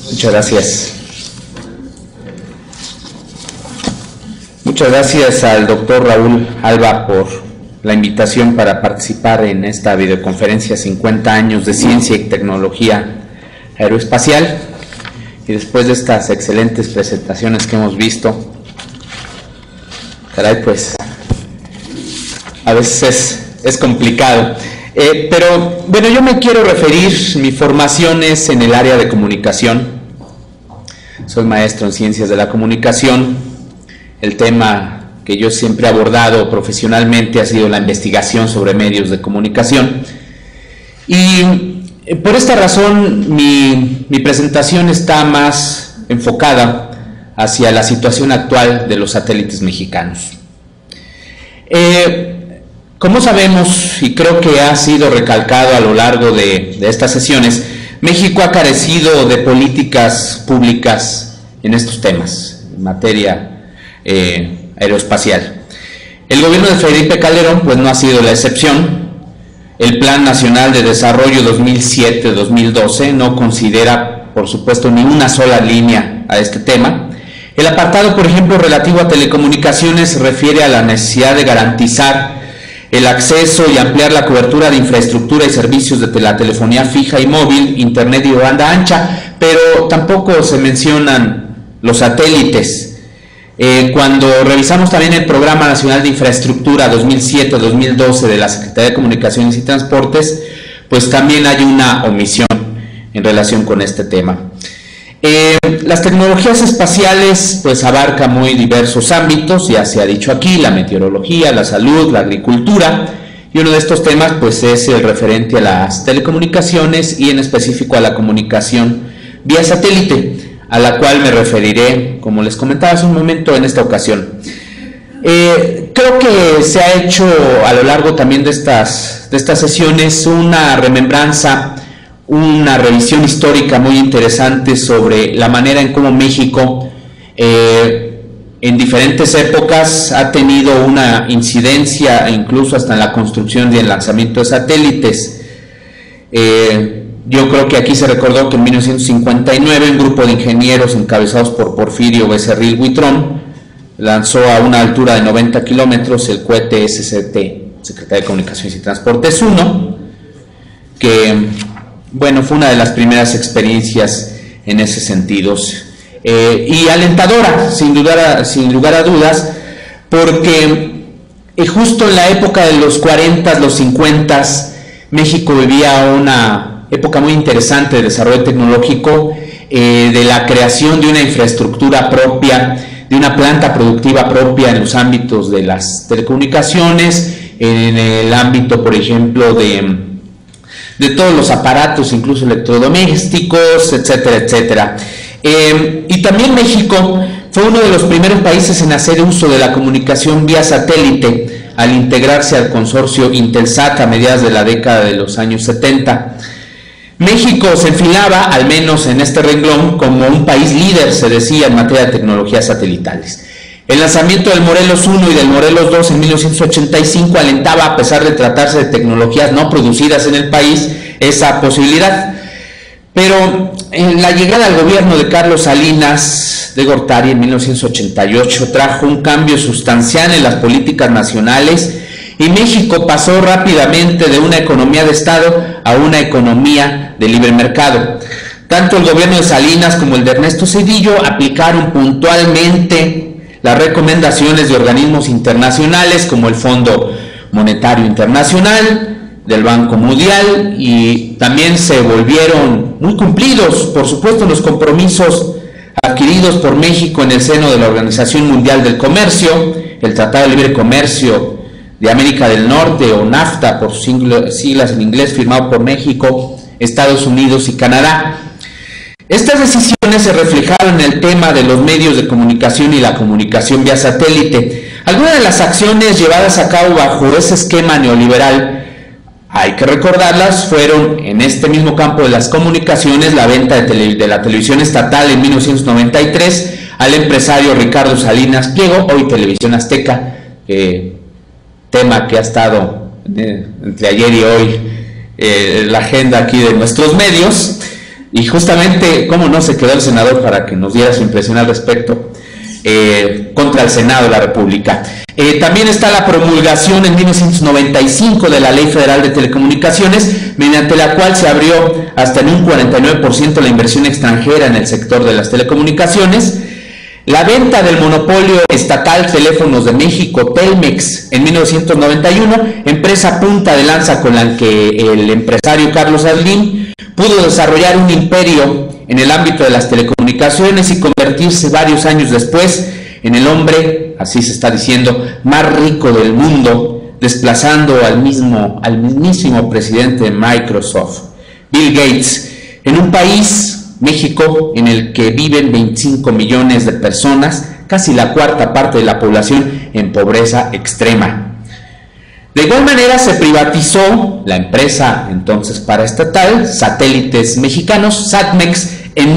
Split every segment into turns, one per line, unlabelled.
Muchas gracias. Muchas gracias al doctor Raúl Alba por la invitación para participar en esta videoconferencia 50 años de ciencia y tecnología aeroespacial. Y después de estas excelentes presentaciones que hemos visto, caray, pues a veces es complicado. Pero bueno, yo me quiero referir, mi formación es en el área de comunicación. Soy maestro en ciencias de la comunicación. El tema que yo siempre he abordado profesionalmente ha sido la investigación sobre medios de comunicación. Y por esta razón mi presentación está más enfocada hacia la situación actual de los satélites mexicanos. Como sabemos, y creo que ha sido recalcado a lo largo de estas sesiones, México ha carecido de políticas públicas en estos temas, en materia aeroespacial. El gobierno de Felipe Calderón pues no ha sido la excepción. El Plan Nacional de Desarrollo 2007-2012 no considera, por supuesto, ni una sola línea a este tema. El apartado, por ejemplo, relativo a telecomunicaciones se refiere a la necesidad de garantizar el acceso y ampliar la cobertura de infraestructura y servicios de la telefonía fija y móvil, internet y banda ancha, pero tampoco se mencionan los satélites. Cuando revisamos también el Programa Nacional de Infraestructura 2007-2012 de la Secretaría de Comunicaciones y Transportes, pues también hay una omisión en relación con este tema. Las tecnologías espaciales pues abarcan muy diversos ámbitos, ya se ha dicho aquí, la meteorología, la salud, la agricultura, y uno de estos temas pues es el referente a las telecomunicaciones y en específico a la comunicación vía satélite, a la cual me referiré, como les comentaba hace un momento, en esta ocasión. Creo que se ha hecho a lo largo también de estas sesiones una remembranza, una revisión histórica muy interesante sobre la manera en cómo México en diferentes épocas ha tenido una incidencia, incluso hasta en la construcción y el lanzamiento de satélites. Yo creo que aquí se recordó que en 1959 un grupo de ingenieros encabezados por Porfirio Becerril Buitrón lanzó a una altura de 90 kilómetros el cohete SCT, Secretaría de Comunicaciones y Transportes 1, que bueno, fue una de las primeras experiencias en ese sentido, y alentadora, sin lugar a dudas, porque justo en la época de los 40, los 50, México vivía una época muy interesante de desarrollo tecnológico, de la creación de una infraestructura propia, de una planta productiva propia en los ámbitos de las telecomunicaciones, en el ámbito, por ejemplo, de todos los aparatos, incluso electrodomésticos, etcétera, etcétera. Y también México fue uno de los primeros países en hacer uso de la comunicación vía satélite al integrarse al consorcio Intelsat a mediados de la década de los años 70. México se enfilaba, al menos en este renglón, como un país líder, se decía, en materia de tecnologías satelitales. El lanzamiento del Morelos 1 y del Morelos 2 en 1985 alentaba, a pesar de tratarse de tecnologías no producidas en el país, esa posibilidad. Pero en la llegada al gobierno de Carlos Salinas de Gortari en 1988 trajo un cambio sustancial en las políticas nacionales y México pasó rápidamente de una economía de Estado a una economía de libre mercado. Tanto el gobierno de Salinas como el de Ernesto Zedillo aplicaron puntualmente las recomendaciones de organismos internacionales como el Fondo Monetario Internacional, del Banco Mundial, y también se volvieron muy cumplidos, por supuesto, los compromisos adquiridos por México en el seno de la Organización Mundial del Comercio, el Tratado de Libre Comercio de América del Norte, o NAFTA por sus siglas en inglés, firmado por México, Estados Unidos y Canadá. Estas decisiones se reflejaron en el tema de los medios de comunicación y la comunicación vía satélite. Algunas de las acciones llevadas a cabo bajo ese esquema neoliberal, hay que recordarlas, fueron en este mismo campo de las comunicaciones: la venta de la televisión estatal en 1993 al empresario Ricardo Salinas Pliego, hoy Televisión Azteca, tema que ha estado entre ayer y hoy la agenda aquí de nuestros medios. Y justamente, ¿cómo no se quedó el senador para que nos diera su impresión al respecto? Contra el Senado de la República. También está la promulgación en 1995 de la Ley Federal de Telecomunicaciones, mediante la cual se abrió hasta en un 49% la inversión extranjera en el sector de las telecomunicaciones. La venta del monopolio estatal Teléfonos de México, Telmex, en 1991, empresa punta de lanza con la que el empresario Carlos Slim pudo desarrollar un imperio en el ámbito de las telecomunicaciones y convertirse varios años después en el hombre, así se está diciendo, más rico del mundo, desplazando al mismísimo presidente de Microsoft, Bill Gates, en un país, México, en el que viven 25 millones de personas, casi la cuarta parte de la población en pobreza extrema. De igual manera se privatizó la empresa entonces paraestatal Satélites Mexicanos, Satmex, en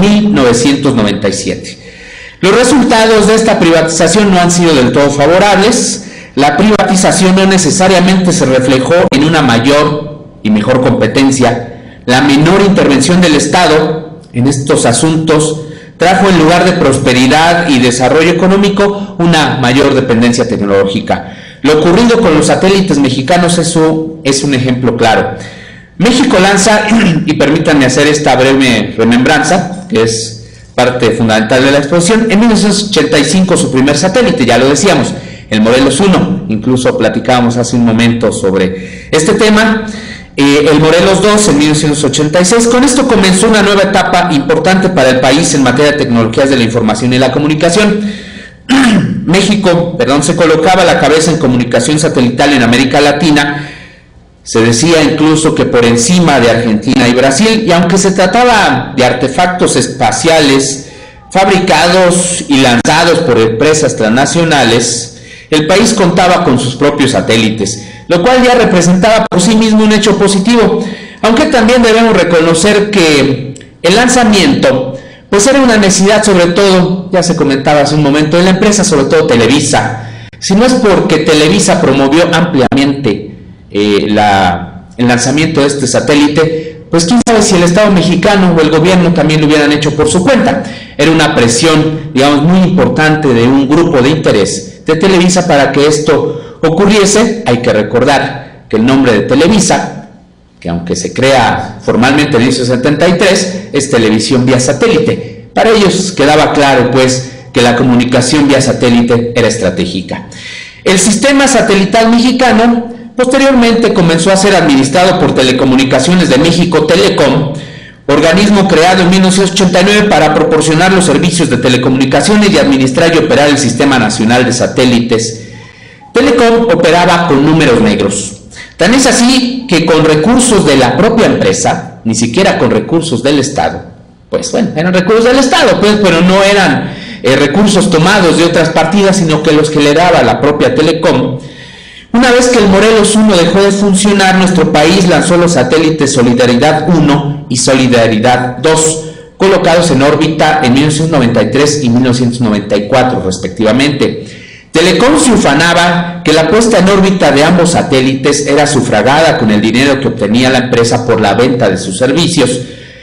1997. Los resultados de esta privatización no han sido del todo favorables. La privatización no necesariamente se reflejó en una mayor y mejor competencia. La menor intervención del Estado en estos asuntos trajo, en lugar de prosperidad y desarrollo económico, una mayor dependencia tecnológica. Lo ocurrido con los satélites mexicanos es un ejemplo claro. México lanza, y permítanme hacer esta breve remembranza, que es parte fundamental de la exposición, en 1985 su primer satélite, ya lo decíamos, el Morelos 1, incluso platicábamos hace un momento sobre este tema. El Morelos 2 en 1986. Con esto comenzó una nueva etapa importante para el país en materia de tecnologías de la información y la comunicación. México, se colocaba a la cabeza en comunicación satelital en América Latina. Se decía incluso que por encima de Argentina y Brasil, y aunque se trataba de artefactos espaciales fabricados y lanzados por empresas transnacionales, el país contaba con sus propios satélites, lo cual ya representaba por sí mismo un hecho positivo, aunque también debemos reconocer que el lanzamiento pues era una necesidad, sobre todo, ya se comentaba hace un momento, de la empresa, sobre todo Televisa. Si no es porque Televisa promovió ampliamente el lanzamiento de este satélite, pues quién sabe si el Estado mexicano o el gobierno también lo hubieran hecho por su cuenta. Era una presión, digamos, muy importante de un grupo de interés de Televisa para que esto ocurriese. Hay que recordar que el nombre de Televisa, que aunque se crea formalmente en 1973, es televisión vía satélite. Para ellos quedaba claro, pues, que la comunicación vía satélite era estratégica. El sistema satelital mexicano posteriormente comenzó a ser administrado por Telecomunicaciones de México, Telecom, organismo creado en 1989 para proporcionar los servicios de telecomunicaciones y administrar y operar el Sistema Nacional de Satélites. Telecom operaba con números negros. Tan es así que con recursos de la propia empresa, ni siquiera con recursos del Estado, pues bueno, eran recursos del Estado, pues, pero no eran recursos tomados de otras partidas, sino que los que le daba la propia Telecom. Una vez que el Morelos 1 dejó de funcionar, nuestro país lanzó los satélites Solidaridad 1 y Solidaridad 2, colocados en órbita en 1993 y 1994 respectivamente. Telecom se ufanaba que la puesta en órbita de ambos satélites era sufragada con el dinero que obtenía la empresa por la venta de sus servicios.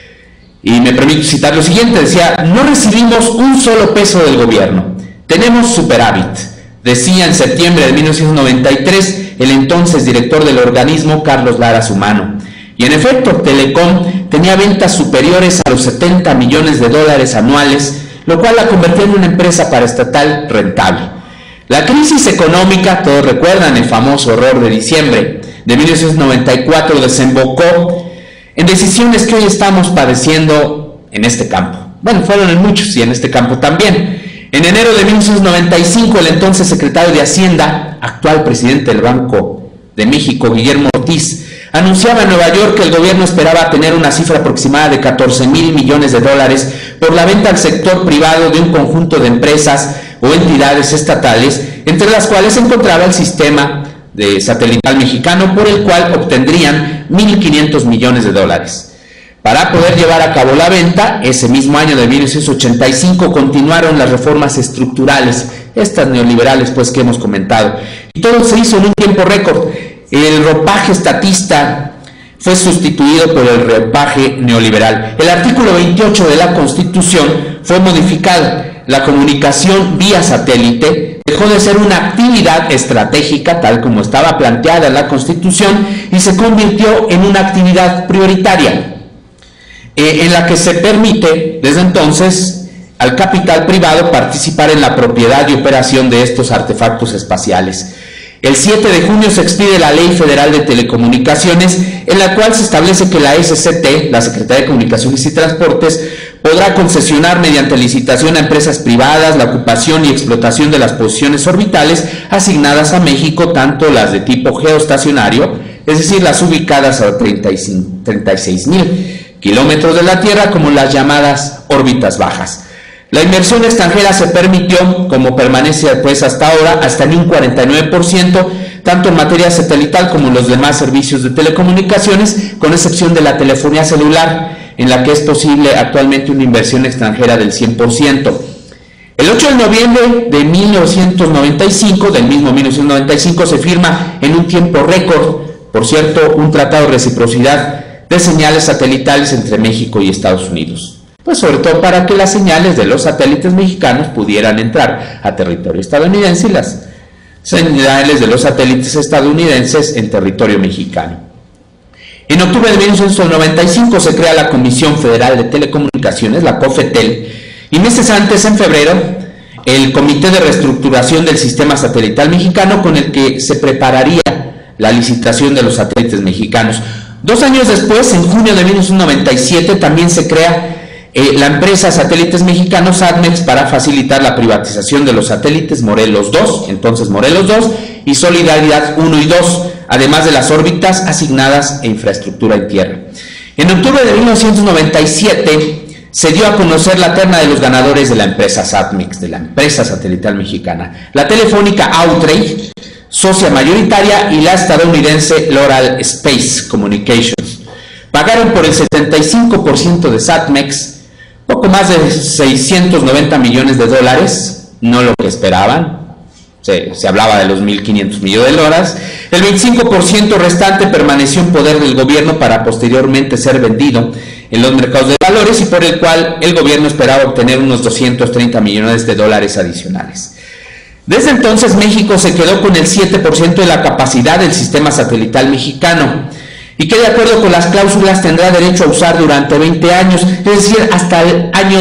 Y me permito citar lo siguiente, decía: no recibimos un solo peso del gobierno, tenemos superávit, decía en septiembre de 1993 el entonces director del organismo, Carlos Lara Sumano. Y en efecto, Telecom tenía ventas superiores a los 70 millones de dólares anuales, lo cual la convirtió en una empresa paraestatal rentable. La crisis económica, todos recuerdan el famoso error de diciembre de 1994, desembocó en decisiones que hoy estamos padeciendo en este campo. Bueno, fueron en muchos y en este campo también. En enero de 1995, el entonces secretario de Hacienda, actual presidente del Banco de México, Guillermo Ortiz, anunciaba en Nueva York que el gobierno esperaba tener una cifra aproximada de 14,000 millones de dólares por la venta al sector privado de un conjunto de empresas o entidades estatales, entre las cuales se encontraba el sistema de satelital mexicano, por el cual obtendrían 1.500 millones de dólares. Para poder llevar a cabo la venta, ese mismo año de 1985 continuaron las reformas estructurales, estas neoliberales pues que hemos comentado, y todo se hizo en un tiempo récord. El ropaje estatista fue sustituido por el brebaje neoliberal. El artículo 28 de la Constitución fue modificado. La comunicación vía satélite dejó de ser una actividad estratégica, tal como estaba planteada en la Constitución, y se convirtió en una actividad prioritaria, en la que se permite, desde entonces, al capital privado participar en la propiedad y operación de estos artefactos espaciales. El 7 de junio se expide la Ley Federal de Telecomunicaciones, en la cual se establece que la SCT, la Secretaría de Comunicaciones y Transportes, podrá concesionar mediante licitación a empresas privadas la ocupación y explotación de las posiciones orbitales asignadas a México, tanto las de tipo geoestacionario, es decir, las ubicadas a 36,000 kilómetros de la Tierra, como las llamadas órbitas bajas. La inversión extranjera se permitió, como permanece pues hasta ahora, hasta en un 49%, tanto en materia satelital como en los demás servicios de telecomunicaciones, con excepción de la telefonía celular, en la que es posible actualmente una inversión extranjera del 100%. El 8 de noviembre de 1995, del mismo 1995, se firma en un tiempo récord, por cierto, un tratado de reciprocidad de señales satelitales entre México y Estados Unidos. Pues sobre todo para que las señales de los satélites mexicanos pudieran entrar a territorio estadounidense y las señales de los satélites estadounidenses en territorio mexicano. En octubre de 1995 se crea la Comisión Federal de Telecomunicaciones, la COFETEL, y meses antes, en febrero, el Comité de Reestructuración del Sistema Satelital Mexicano, con el que se prepararía la licitación de los satélites mexicanos. 2 años después, en junio de 1997, también se crea la empresa Satélites Mexicanos ADMEX para facilitar la privatización de los satélites Morelos 2, entonces Morelos 2, y Solidaridad 1 y 2, además de las órbitas asignadas e infraestructura en tierra. En octubre de 1997 se dio a conocer la terna de los ganadores de la empresa SATMEX, de la empresa satelital mexicana, la telefónica Outrage, socia mayoritaria, y la estadounidense Loral Space Communications. Pagaron por el 75% de SATMEX, poco más de 690 millones de dólares, no lo que esperaban, se hablaba de los 1.500 millones de dólares. El 25% restante permaneció en poder del gobierno para posteriormente ser vendido en los mercados de valores, y por el cual el gobierno esperaba obtener unos 230 millones de dólares adicionales. Desde entonces México se quedó con el 7% de la capacidad del sistema satelital mexicano, y que de acuerdo con las cláusulas tendrá derecho a usar durante 20 años, es decir, hasta el año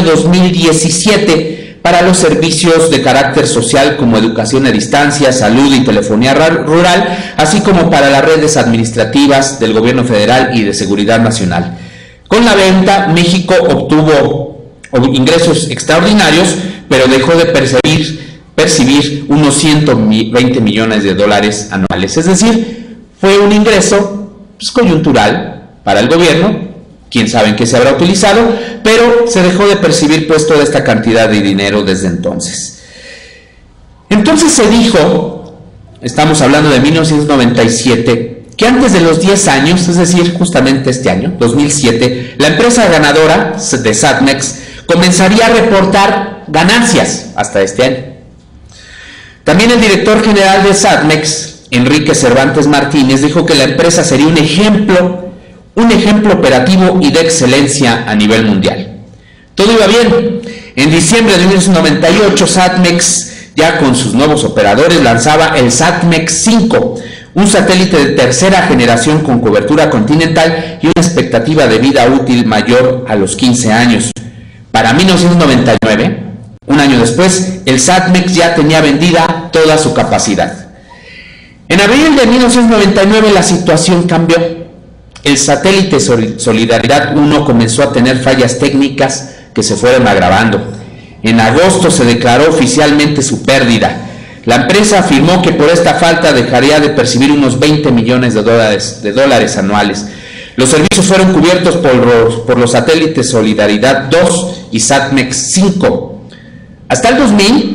2017, para los servicios de carácter social como educación a distancia, salud y telefonía rural, así como para las redes administrativas del gobierno federal y de seguridad nacional. Con la venta, México obtuvo ingresos extraordinarios, pero dejó de percibir unos 120 millones de dólares anuales, es decir, fue un ingreso coyuntural para el gobierno, quién sabe en qué se habrá utilizado, pero se dejó de percibir pues toda esta cantidad de dinero desde entonces. Entonces se dijo, estamos hablando de 1997, que antes de los 10 años, es decir, justamente este año, 2007, la empresa ganadora de SATMEX comenzaría a reportar ganancias hasta este año. También el director general de SATMEX, Enrique Cervantes Martínez, dijo que la empresa sería un ejemplo operativo y de excelencia a nivel mundial. Todo iba bien. En diciembre de 1998, SATMEX, ya con sus nuevos operadores, lanzaba el SATMEX 5, un satélite de tercera generación con cobertura continental y una expectativa de vida útil mayor a los 15 años. Para 1999, un año después, el SATMEX ya tenía vendida toda su capacidad. En abril de 1999 la situación cambió. El satélite Solidaridad 1 comenzó a tener fallas técnicas que se fueron agravando. En agosto se declaró oficialmente su pérdida. La empresa afirmó que por esta falta dejaría de percibir unos 20 millones de dólares anuales. Los servicios fueron cubiertos por los satélites Solidaridad 2 y SATMEX 5. Hasta el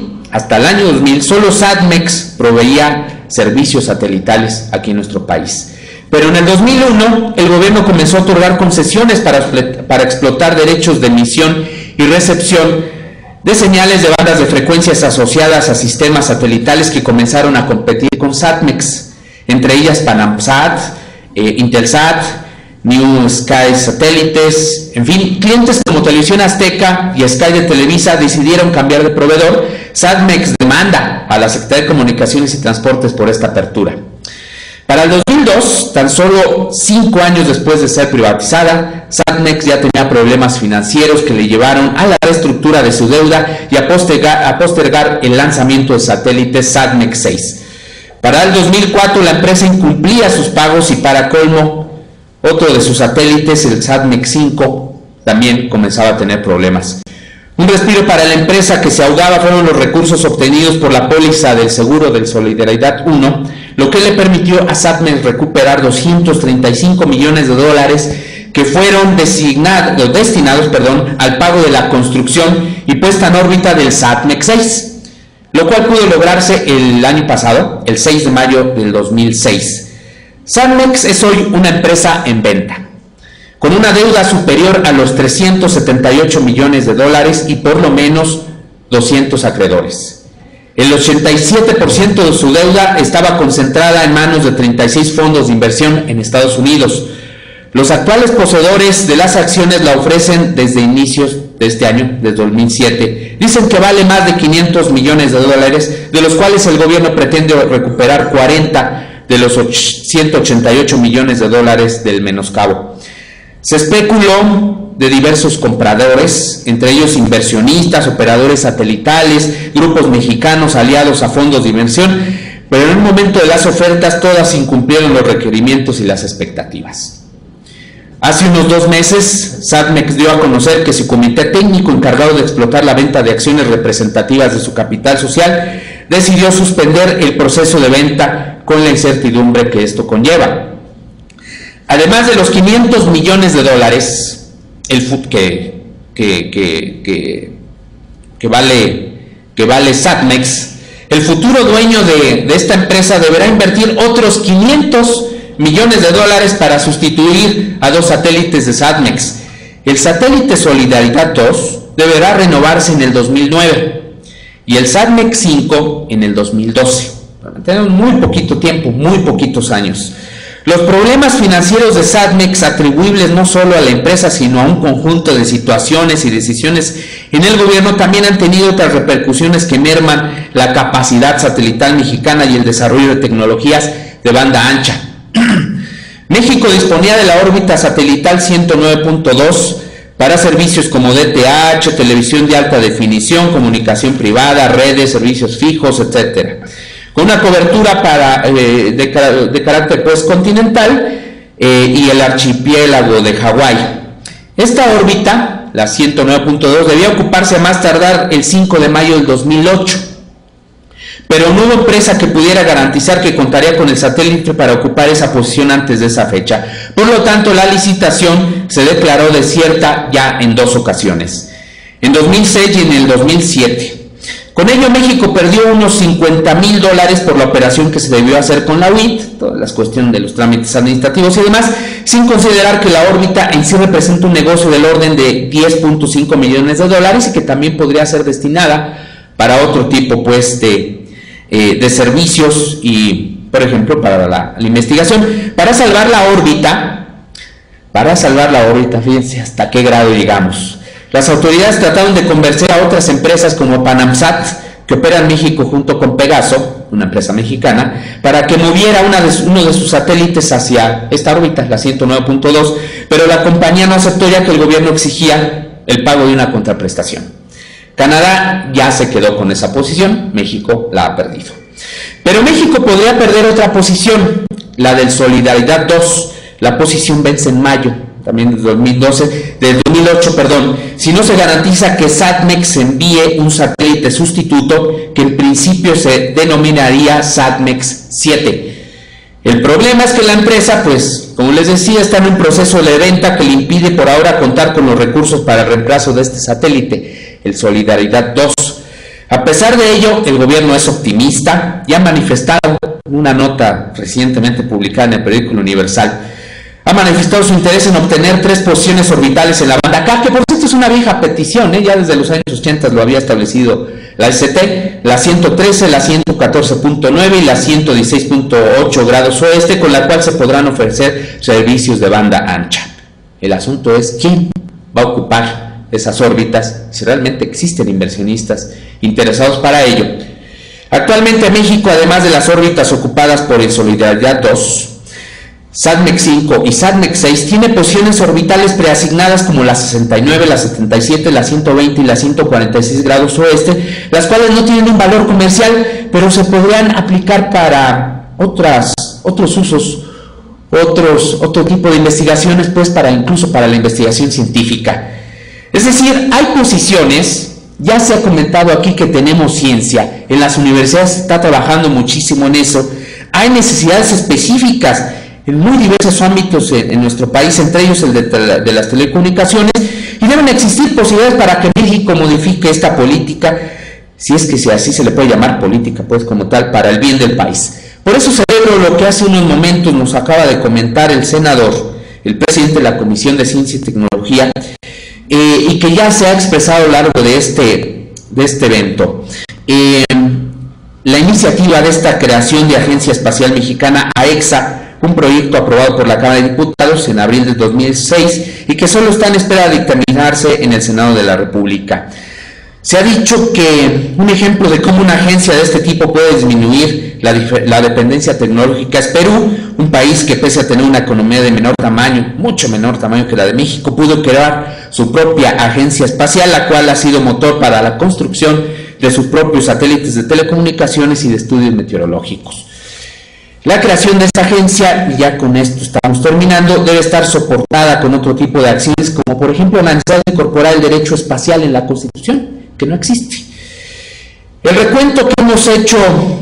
año 2000, solo SATMEX proveía servicios satelitales aquí en nuestro país. Pero en el 2001, el gobierno comenzó a otorgar concesiones para explotar derechos de emisión y recepción de señales de bandas de frecuencias asociadas a sistemas satelitales que comenzaron a competir con SATMEX, entre ellas Panamsat, Intelsat, New Sky Satélites, en fin, clientes como Televisión Azteca y Sky de Televisa decidieron cambiar de proveedor. Satmex demanda a la Secretaría de Comunicaciones y Transportes por esta apertura. Para el 2002, tan solo 5 años después de ser privatizada, Satmex ya tenía problemas financieros que le llevaron a la reestructura de su deuda y a postergar el lanzamiento de satélites Satmex 6. Para el 2004, la empresa incumplía sus pagos y, para colmo, otro de sus satélites, el Satmex 5, también comenzaba a tener problemas. Un respiro para la empresa que se ahogaba fueron los recursos obtenidos por la póliza del seguro del Solidaridad 1, lo que le permitió a Satmex recuperar $235 millones que fueron destinados al pago de la construcción y puesta en órbita del Satmex 6, lo cual pudo lograrse el año pasado, el 6 de mayo del 2006. Satmex es hoy una empresa en venta, con una deuda superior a los $378 millones y por lo menos 200 acreedores. El 87% de su deuda estaba concentrada en manos de 36 fondos de inversión en Estados Unidos. Los actuales poseedores de las acciones la ofrecen desde inicios de este año, desde 2007. Dicen que vale más de $500 millones, de los cuales el gobierno pretende recuperar 40 de los 188 millones del menoscabo. Se especuló de diversos compradores, entre ellos inversionistas, operadores satelitales, grupos mexicanos aliados a fondos de inversión, pero en el momento de las ofertas todas incumplieron los requerimientos y las expectativas. Hace unos 2 meses, Satmex dio a conocer que su comité técnico encargado de explotar la venta de acciones representativas de su capital social decidió suspender el proceso de venta con la incertidumbre que esto conlleva. Además de los $500 millones que vale Satmex, el futuro dueño de esta empresa deberá invertir otros $500 millones para sustituir a 2 satélites de Satmex. El satélite Solidaridad 2 deberá renovarse en el 2009 y el Satmex 5 en el 2012. Tenemos muy poquito tiempo, muy poquitos años. Los problemas financieros de Satmex, atribuibles no solo a la empresa, sino a un conjunto de situaciones y decisiones en el gobierno, también han tenido otras repercusiones que merman la capacidad satelital mexicana y el desarrollo de tecnologías de banda ancha. México disponía de la órbita satelital 109.2 para servicios como DTH, televisión de alta definición, comunicación privada, redes, servicios fijos, etc., con una cobertura de carácter continental y el archipiélago de Hawái. Esta órbita, la 109.2, debía ocuparse a más tardar el 5 de mayo del 2008, pero no hubo empresa que pudiera garantizar que contaría con el satélite para ocupar esa posición antes de esa fecha. Por lo tanto, la licitación se declaró desierta ya en 2 ocasiones, en 2006 y en el 2007. Con ello, México perdió unos $50,000 por la operación que se debió hacer con la UIT, todas las cuestiones de los trámites administrativos y demás, sin considerar que la órbita en sí representa un negocio del orden de $10.5 millones y que también podría ser destinada para otro tipo de servicios y, por ejemplo, para la investigación. Para salvar la órbita, fíjense hasta qué grado llegamos. Las autoridades trataron de convencer a otras empresas como Panamsat, que opera en México junto con Pegaso, una empresa mexicana, para que moviera uno de sus satélites hacia esta órbita, la 109.2, pero la compañía no aceptó, ya que el gobierno exigía el pago de una contraprestación. Canadá ya se quedó con esa posición, México la ha perdido. Pero México podría perder otra posición, la del Solidaridad 2. La posición vence en mayo también del 2008, si no se garantiza que Satmex envíe un satélite sustituto que en principio se denominaría Satmex 7. El problema es que la empresa, como les decía, está en un proceso de venta que le impide por ahora contar con los recursos para el reemplazo de este satélite, el Solidaridad 2. A pesar de ello, el gobierno es optimista y ha manifestado en una nota recientemente publicada en el periódico El Universal, ha manifestado su interés en obtener 3 posiciones orbitales en la banda K, que por cierto es una vieja petición, ya desde los años 80 lo había establecido La ST, la 113, la 114.9 y la 116.8 grados oeste, con la cual se podrán ofrecer servicios de banda ancha. El asunto es quién va a ocupar esas órbitas, si realmente existen inversionistas interesados para ello. Actualmente México, además de las órbitas ocupadas por el Solidaridad 2, SATMEX 5 y SATMEX 6, tiene posiciones orbitales preasignadas como la 69, la 77, la 120 y la 146 grados oeste, las cuales no tienen un valor comercial, pero se podrían aplicar para otros usos, otro tipo de investigaciones, pues incluso para la investigación científica. Es decir, hay posiciones, ya se ha comentado aquí que tenemos ciencia, en las universidades se está trabajando muchísimo en eso, hay necesidades específicas en muy diversos ámbitos en nuestro país, entre ellos el de las telecomunicaciones, y deben existir posibilidades para que México modifique esta política, si es que así se le puede llamar política, pues como tal, para el bien del país. Por eso celebro lo que hace unos momentos nos acaba de comentar el senador, el presidente de la Comisión de Ciencia y Tecnología, y que ya se ha expresado a lo largo de este evento. La iniciativa de esta creación de Agencia Espacial Mexicana, AEXA, un proyecto aprobado por la Cámara de Diputados en abril del 2006 y que solo está en espera de dictaminarse en el Senado de la República. Se ha dicho que un ejemplo de cómo una agencia de este tipo puede disminuir la dependencia tecnológica es Perú, un país que pese a tener una economía de menor tamaño, mucho menor tamaño que la de México, pudo crear su propia agencia espacial, la cual ha sido motor para la construcción de sus propios satélites de telecomunicaciones y de estudios meteorológicos. La creación de esta agencia, y ya con esto estamos terminando, debe estar soportada con otro tipo de acciones, como por ejemplo la necesidad de incorporar el derecho espacial en la Constitución, que no existe. El recuento que hemos hecho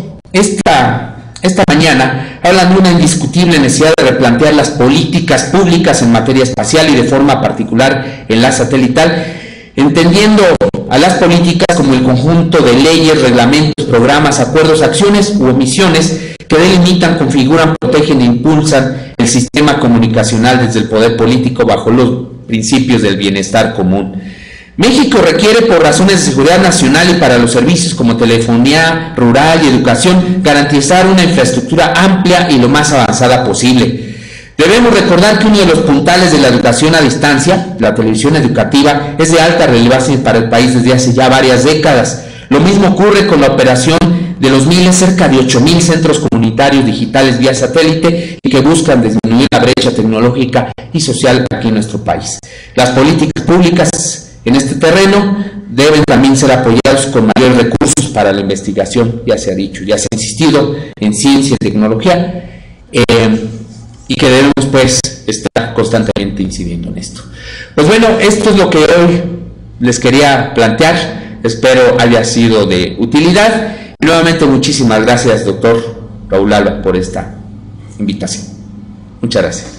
esta mañana habla de una indiscutible necesidad de replantear las políticas públicas en materia espacial y de forma particular en la satelital, entendiendo a las políticas como el conjunto de leyes, reglamentos, programas, acuerdos, acciones u omisiones que delimitan, configuran, protegen e impulsan el sistema comunicacional desde el poder político bajo los principios del bienestar común. México requiere, por razones de seguridad nacional y para los servicios como telefonía rural y educación, garantizar una infraestructura amplia y lo más avanzada posible. Debemos recordar que uno de los puntales de la educación a distancia, la televisión educativa, es de alta relevancia para el país desde hace ya varias décadas. Lo mismo ocurre con la operación de los cerca de 8,000 centros comunitarios digitales vía satélite y que buscan disminuir la brecha tecnológica y social aquí en nuestro país. Las políticas públicas en este terreno deben también ser apoyados con mayores recursos para la investigación, ya se ha dicho, ya se ha insistido en ciencia y tecnología, y que debemos pues estar constantemente incidiendo en esto. Pues bueno, esto es lo que hoy les quería plantear, espero haya sido de utilidad. Y nuevamente muchísimas gracias, doctor Raúl Alba, por esta invitación. Muchas gracias.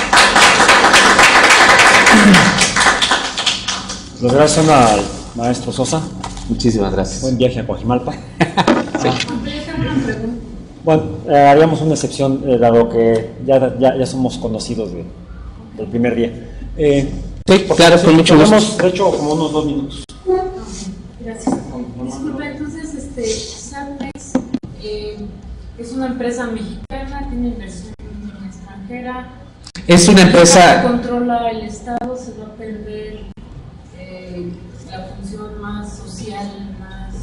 Los gracias al maestro Sosa.
Muchísimas gracias.
Buen viaje a Coajimalpa.
Sí.
Bueno, haríamos una excepción, dado que ya somos conocidos del primer día.
Sí, claro, con mucho gusto.
Tenemos, de hecho, como unos 2 minutos.
Gracias. Disculpe, entonces, SATMEX es una empresa mexicana, tiene inversión extranjera.
Es una empresa.
Si controla el Estado, se va a perder la función más social, más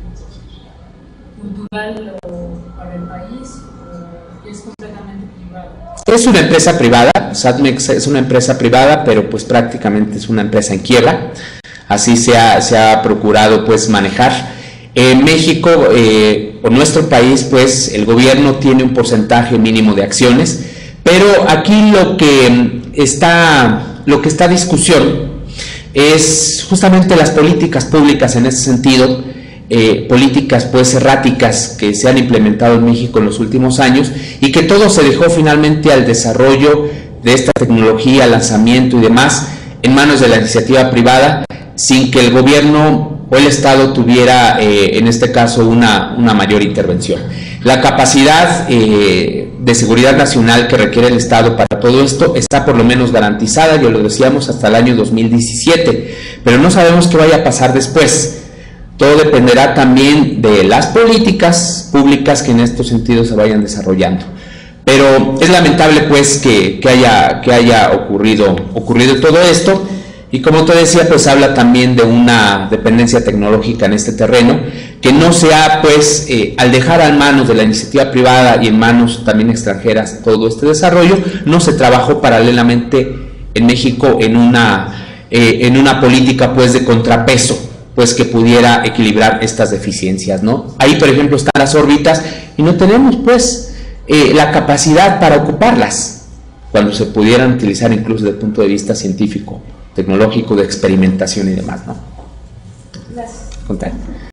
cultural para el país, o es completamente privada. Es una empresa privada,
SATMEX es una empresa privada, pero pues prácticamente es una empresa en quiebra. Así se ha procurado pues manejar. En México, o nuestro país, pues el gobierno tiene un porcentaje mínimo de acciones, pero aquí lo que está a discusión es justamente las políticas públicas en ese sentido, políticas pues erráticas que se han implementado en México en los últimos años y que todo se dejó finalmente al desarrollo de esta tecnología, lanzamiento y demás en manos de la iniciativa privada, sin que el gobierno o el Estado tuviera, en este caso, una mayor intervención. La capacidad de seguridad nacional que requiere el Estado para todo esto está por lo menos garantizada, ya lo decíamos, hasta el año 2017, pero no sabemos qué vaya a pasar después. todo dependerá también de las políticas públicas que en estos sentidos se vayan desarrollando. Pero es lamentable pues que haya ocurrido todo esto, y como te decía, pues habla también de una dependencia tecnológica en este terreno, que no se ha pues, al dejar en manos de la iniciativa privada y en manos también extranjeras todo este desarrollo, no se trabajó paralelamente en México en una política pues de contrapeso, pues que pudiera equilibrar estas deficiencias, ¿no? Ahí, por ejemplo, están las órbitas y no tenemos pues la capacidad para ocuparlas, cuando se pudieran utilizar incluso desde el punto de vista científico, tecnológico, de experimentación y demás, ¿no?
Gracias.
Contar.